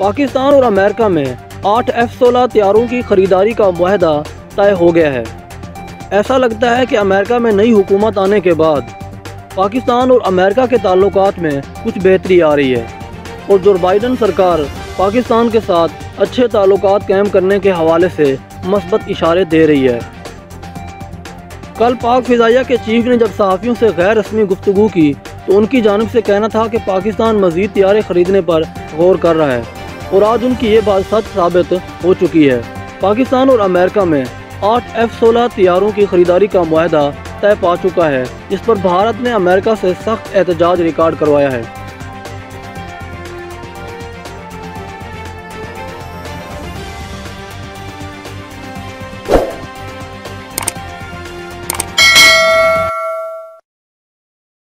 पाकिस्तान और अमेरिका में 8 F-16 तैयारों की खरीदारी का मुआहदा तय हो गया है। ऐसा लगता है कि अमेरिका में नई हुकूमत आने के बाद पाकिस्तान और अमेरिका के ताल्लुकात में कुछ बेहतरी आ रही है और जो बाइडन सरकार पाकिस्तान के साथ अच्छे ताल्लुकात कायम करने के हवाले से मस्बत इशारे दे रही है। कल पाक फ़िज़ाइया के चीफ ने जब सहाफ़ियों से गैर रस्मी गुफ्तगू की तो उनकी जानिब से कहना था कि पाकिस्तान मज़ीद तैयारे ख़रीदने पर गौर कर रहा है और आज उनकी ये बात सच साबित हो चुकी है। पाकिस्तान और अमेरिका में 8 F-16 तैयारों की खरीदारी का मुआहदा तय पा चुका है, जिस पर भारत ने अमेरिका से सख्त एहतजाज रिकॉर्ड करवाया है।